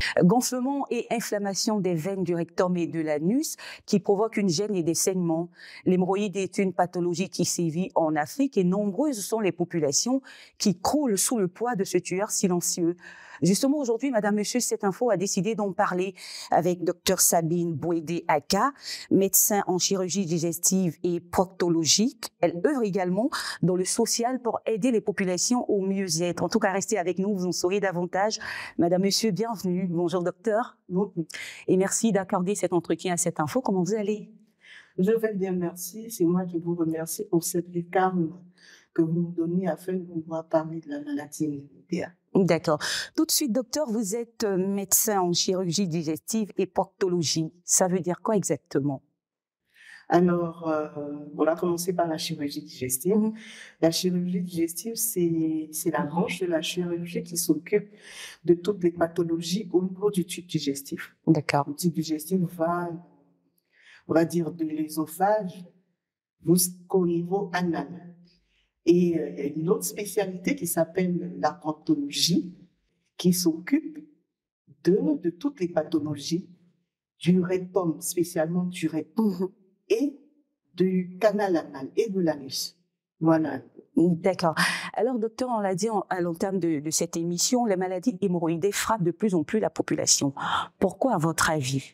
Gonflement et inflammation des veines du rectum et de l'anus qui provoquent une gêne et des saignements. L'hémorroïde est une pathologie qui sévit en Afrique et nombreuses sont les populations qui croulent sous le poids de ce tueur silencieux. Justement, aujourd'hui, Madame, Monsieur, cette info a décidé d'en parler avec Dr Sabine Bouédé-Aka, médecin en chirurgie digestive et proctologique. Elle œuvre également dans le social pour aider les populations au mieux-être. En tout cas, restez avec nous, vous en saurez davantage. Madame, Monsieur, bienvenue. Bonjour, docteur. Bonjour. Et merci d'accorder cet entretien à cette info. Comment vous allez? Je vais bien, merci. C'est moi qui vous remercie pour cet écart que vous nous donnez afin de pouvoir parler de la maladie immunitaire. D'accord. Tout de suite, docteur, vous êtes médecin en chirurgie digestive et proctologie. Ça veut dire quoi exactement? Alors, on va commencer par la chirurgie digestive. La chirurgie digestive, c'est la branche de la chirurgie qui s'occupe de toutes les pathologies au niveau du tube digestif. D'accord. Le tube digestif va, on va dire, de l'œsophage jusqu'au niveau anal. Et une autre spécialité qui s'appelle la proctologie, qui s'occupe de toutes les pathologies du rectum, spécialement du rectum, et du canal anal et de l'anus. Voilà. D'accord. Alors, docteur, on l'a dit à l'entame de cette émission, les maladies hémorroïdées frappent de plus en plus la population. Pourquoi, à votre avis?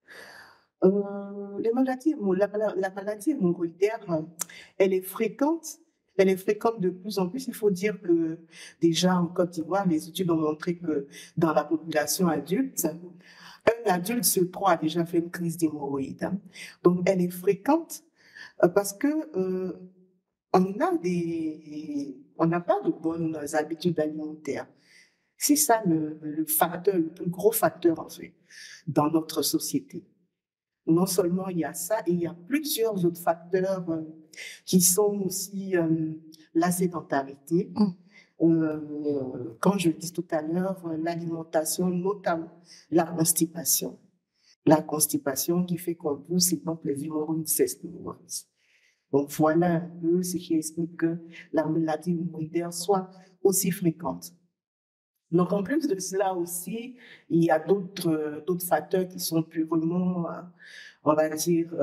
La maladie hémorroïdaire, elle est fréquente. Elle est fréquente de plus en plus. Il faut dire que déjà en Côte d'Ivoire, les études ont montré que dans la population adulte, un adulte sur 3 a déjà fait une crise d'hémorroïdes. Donc, elle est fréquente parce que on n'a pas de bonnes habitudes alimentaires. C'est ça le facteur, le plus gros facteur en fait, dans notre société. Non seulement il y a ça, il y a plusieurs autres facteurs qui sont aussi la sédentarité. Quand je dis tout à l'heure, l'alimentation, notamment la constipation. La constipation qui fait qu'on pousse et donc les hémorroïdes cessent de mourir. Donc voilà un peu ce qui explique que la maladie hémorroïdaire soit aussi fréquente. Donc en plus de cela aussi, il y a d'autres facteurs qui sont purement, on va dire,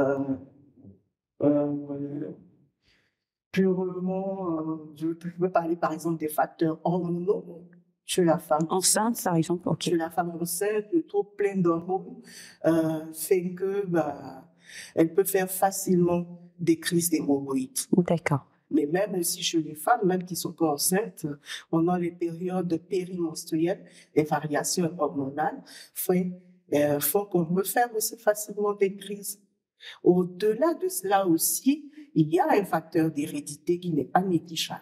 purement, je peux parler par exemple des facteurs hormonaux chez la femme. Enceinte, par exemple. Chez la femme enceinte, le trop plein d'hormones fait que elle peut faire facilement des crises d'hémorroïdes. D'accord. Mais même aussi chez les femmes, même qui sont pas enceintes, pendant les périodes périmenstruelles, les variations hormonales font qu'on peut faire aussi facilement des crises. Au-delà de cela aussi, il y a un facteur d'hérédité qui n'est pas négligeable.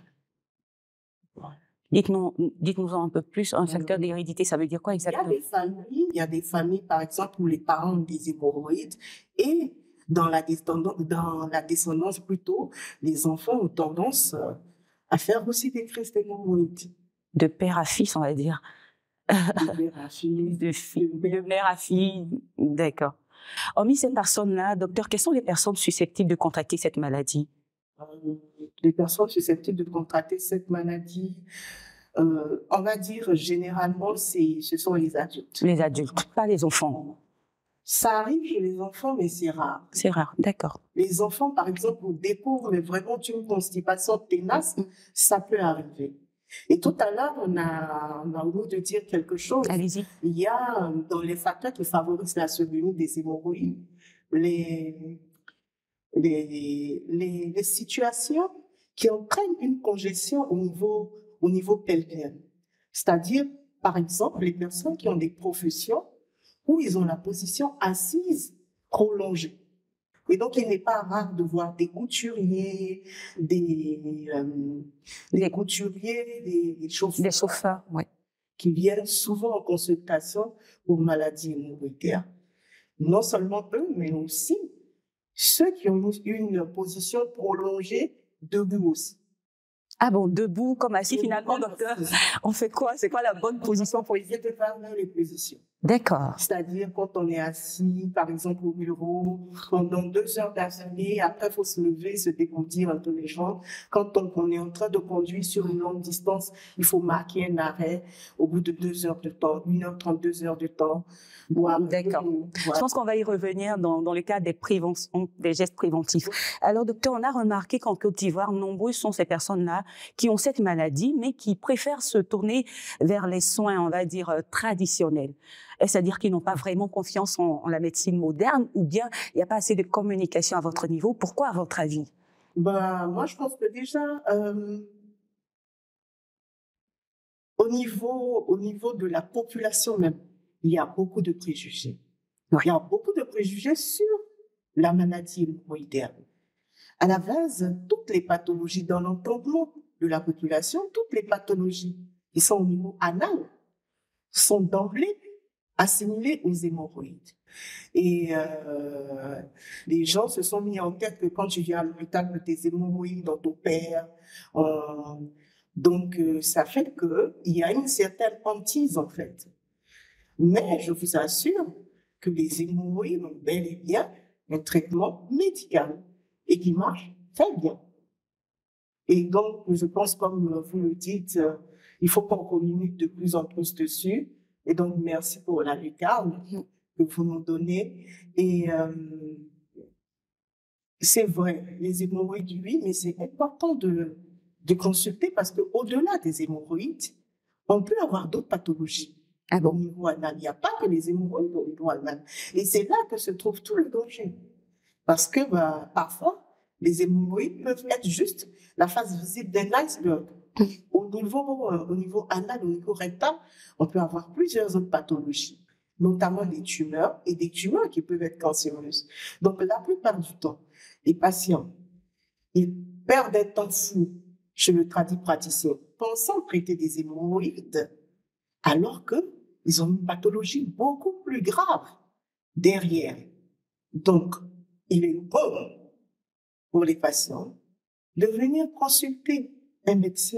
Dites-nous un peu plus, un facteur d'hérédité, ça veut dire quoi exactement? Il y a des familles, par exemple, où les parents ont des hémorroïdes et dans la descendance plutôt, les enfants ont tendance à faire aussi des crises d'hémorroïdes. De père à fils, on va dire. De père à fils. De mère à fille, d'accord. Hormis ces personnes-là, docteur, quelles sont les personnes susceptibles de contracter cette maladie? Les personnes susceptibles de contracter cette maladie, on va dire généralement, ce sont les adultes. Les adultes, pas les enfants. Ça arrive chez les enfants, mais c'est rare. C'est rare, d'accord. Les enfants, par exemple, on découvre vraiment une constipation ténace, ça peut arriver. Et tout à l'heure, on a oublié de dire quelque chose. Allez-y. Il y a dans les facteurs qui favorisent la survenue des hémorroïdes, les situations qui entraînent une congestion au niveau pelvien. C'est-à-dire, par exemple, les personnes qui ont des professions où ils ont la position assise prolongée. Et donc, il n'est pas rare de voir des couturiers, des chauffeurs, ouais, qui viennent souvent en consultation pour maladies hémorroïdaires. Non seulement eux, mais aussi ceux qui ont une position prolongée debout aussi. Ah bon, debout comme assis finalement, docteur. On fait quoi? C'est quoi la bonne position pour éviter de faire les positions? D'accord. C'est-à-dire quand on est assis, par exemple, au bureau, pendant 2 heures d'affilée, après, il faut se lever, se dégourdir un peu les jambes. Quand on est en train de conduire sur une longue distance, il faut marquer un arrêt au bout de 2 heures de temps, 1h30, 2 heures de temps. D'accord. Je pense qu'on va y revenir dans le cadre des préventions, des gestes préventifs. Alors, docteur, on a remarqué qu'en Côte d'Ivoire, nombreuses sont ces personnes-là qui ont cette maladie, mais qui préfèrent se tourner vers les soins, on va dire, traditionnels. Est-ce à dire qu'ils n'ont pas vraiment confiance en la médecine moderne, ou bien il n'y a pas assez de communication à votre niveau? Pourquoi, à votre avis? Moi, je pense que déjà, au niveau de la population même, il y a beaucoup de préjugés. Oui. Il y a beaucoup de préjugés sur la maladie hémorroïdaire. À la base, toutes les pathologies dans l'entendement de la population, toutes les pathologies qui sont au niveau anal sont d'emblée assimilées aux hémorroïdes. Et les gens se sont mis en tête que quand tu viens à l'hôpital, que tes hémorroïdes on t'opère. Donc, ça fait qu'il y a une certaine hantise, en fait. Mais je vous assure que les hémorroïdes ont bel et bien un traitement médical et qui marche très bien. Et donc, je pense, comme vous le dites, il faut qu'on communique de plus en plus dessus. Et donc, merci pour la lucarne que vous nous donnez. Et c'est vrai, les hémorroïdes, oui, mais c'est important de consulter parce qu'au-delà des hémorroïdes, on peut avoir d'autres pathologies. Ah bon? Au niveau anal, il n'y a pas que les hémorroïdes au niveau anal. Et c'est là que se trouve tout le danger. Parce que parfois, les hémorroïdes peuvent être juste la face visible d'un iceberg. Au niveau anal, au niveau rectal, on peut avoir plusieurs autres pathologies, notamment des tumeurs et des tumeurs qui peuvent être cancéreuses. Donc, la plupart du temps, les patients, ils perdent un temps fou chez le praticien, pensant traiter des hémorroïdes, alors qu'ils ont une pathologie beaucoup plus grave derrière. Donc, il est bon pour les patients de venir consulter un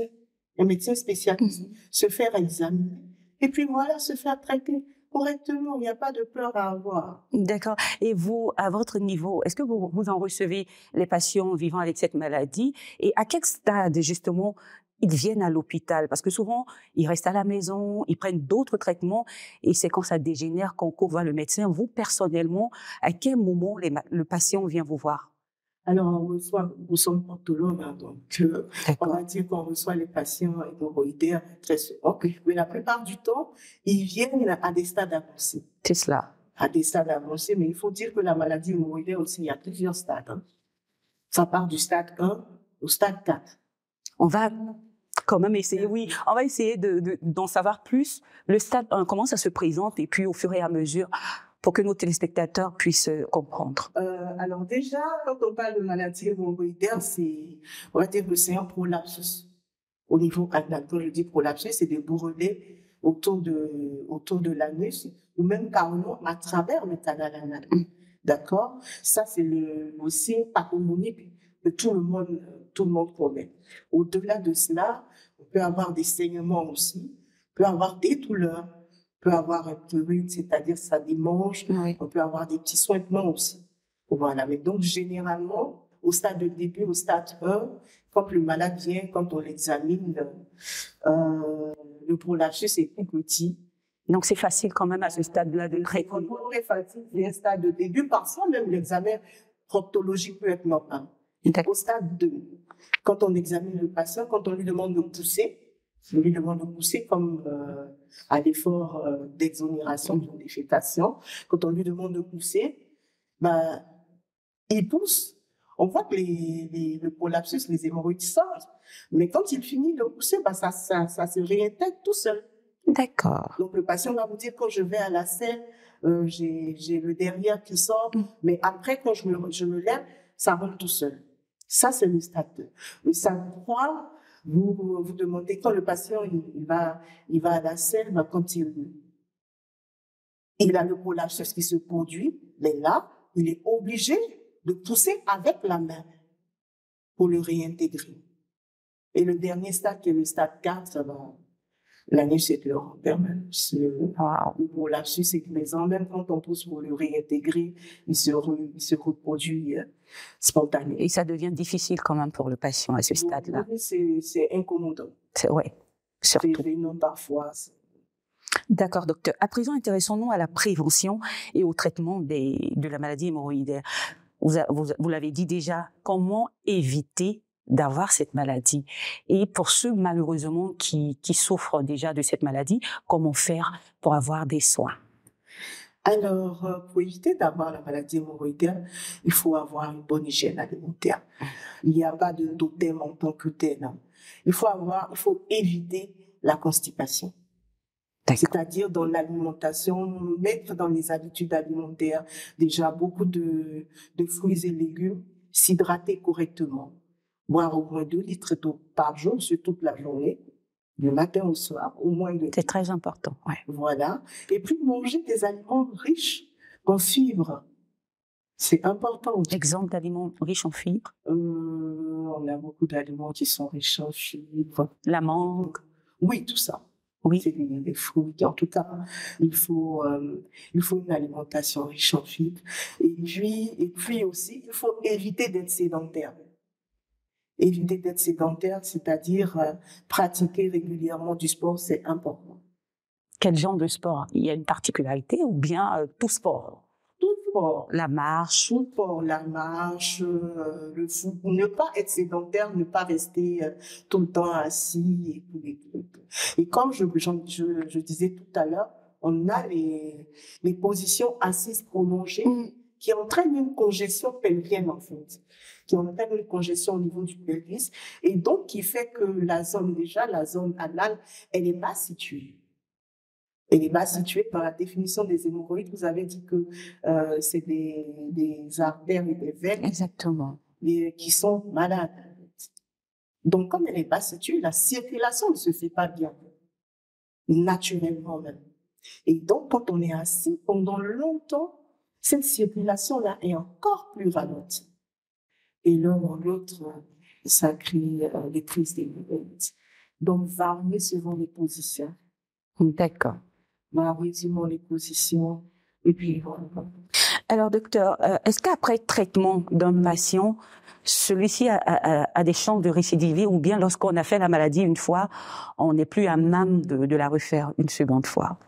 médecin spécialiste, se faire examiner, et puis voilà, se faire traiter correctement. Il n'y a pas de peur à avoir. D'accord. Et vous, à votre niveau, est-ce que vous en recevez les patients vivant avec cette maladie? Et à quel stade, justement, ils viennent à l'hôpital? Parce que souvent, ils restent à la maison, ils prennent d'autres traitements, et c'est quand ça dégénère qu'on court voir le médecin. Vous, personnellement, à quel moment le patient vient vous voir? Alors, nous sommes portologues, hein, donc on va dire qu'on reçoit les patients hémorroïdaires très souvent, mais la plupart du temps, ils viennent à des stades avancés. C'est cela. À des stades avancés, mais il faut dire que la maladie hémorroïdaire aussi, il y a plusieurs stades. Hein. Ça part du stade 1 au stade 4. On va quand même essayer, oui, on va essayer d'en savoir plus. Le stade 1, comment ça se présente, et puis au fur et à mesure, pour que nos téléspectateurs puissent comprendre. Alors déjà, quand on parle de maladie hémorroïdaire, on va dire que c'est un prolapsus au niveau anal. Quand je dis prolapsus, c'est des bourrelets autour de l'anus, ou même carrément à travers le canal anal. D'accord? Ça, c'est le signe pathognomonique que tout le monde connaît. Au-delà de cela, on peut avoir des saignements aussi, on peut avoir des douleurs, on peut avoir un prurite, c'est-à-dire ça démange, oui. On peut avoir des petits sointements aussi. Voilà. Mais donc, généralement, au stade de début, au stade 1, quand le malade vient, quand on l'examine, le prolapsus est plus petit. Donc, c'est facile quand même à ce stade-là de traiter. C'est très facile, c'est un stade de début. Parfois, même l'examen proctologique peut être normal. Au stade 2, quand on examine le patient, quand on lui demande de pousser, comme à l'effort d'exonération de défécation, quand on lui demande de pousser, il pousse. On voit que le prolapsus, les hémorroïdes sortent, mais quand il finit de pousser, ça se réintègre tout seul. D'accord. Donc le patient va vous dire, quand je vais à la selle, j'ai le derrière qui sort, mais après, quand je me lève, ça rentre tout seul. Ça, c'est le stade 2. Le stade 3, vous demandez, quand le patient il va à la selle, quand il a le prolapsus qui se produit, mais là, il est obligé de pousser avec la main pour le réintégrer. Et le dernier stade, qui est le stade 4, L'anus est dehors en permanence. Wow. Le prolapsus est présent. Même quand on pousse pour le réintégrer, il se reproduit spontanément. Et ça devient difficile quand même pour le patient à ce stade-là. Oui, c'est incommodant. Oui, surtout. C'est gênant parfois. D'accord, docteur. À présent, intéressons-nous à la prévention et au traitement de la maladie hémorroïdaire. Vous l'avez dit déjà, comment éviter d'avoir cette maladie? Et pour ceux, malheureusement, qui souffrent déjà de cette maladie, comment faire pour avoir des soins? Alors, pour éviter d'avoir la maladie hémorroïdaire, il faut avoir une bonne hygiène alimentaire. Il n'y a pas de totem en tant que tel. Il faut éviter la constipation. C'est-à-dire dans l'alimentation, mettre dans les habitudes alimentaires déjà beaucoup de fruits et légumes, s'hydrater correctement, boire au moins 2 litres d'eau par jour sur toute la journée, du matin au soir, au moins 2 litres. C'est très important, ouais. Voilà. Et puis manger des aliments riches en fibres. C'est important aussi. Exemple d'aliments riches en fibres? On a beaucoup d'aliments qui sont riches en fibres. La mangue? Oui, tout ça. Oui. C'est des fruits. En tout cas, il faut une alimentation riche en fibres. Et puis aussi, il faut éviter d'être sédentaire. Éviter d'être sédentaire, c'est-à-dire pratiquer régulièrement du sport, c'est important. Quel genre de sport? Il y a une particularité ou bien tout sport? Tout sport. La marche? Tout sport, la marche, le foot. Ne pas être sédentaire, ne pas rester tout le temps assis et tous les trucs. Et comme je disais tout à l'heure, on a les positions assises prolongées qui entraînent une congestion pelvienne en fait, qui entraîne une congestion au niveau du pelvis et donc qui fait que la zone anale, elle est mal située. Elle est mal située par la définition des hémorroïdes. Vous avez dit que c'est des artères et des veines. Exactement. Qui sont malades. Donc, comme elle n'est pas située, la circulation ne se fait pas bien, naturellement même. Et donc, quand on est assis pendant longtemps, cette circulation-là est encore plus ralentie. Et l'un ou l'autre, ça crée des crises d'hémorroïdes. Donc, varier selon les positions. D'accord. Varier selon les positions. Et puis, voilà. Alors, docteur, est-ce qu'après traitement d'un patient, celui-ci a des chances de récidiver ou bien lorsqu'on a fait la maladie une fois, on n'est plus à même de la refaire une seconde fois?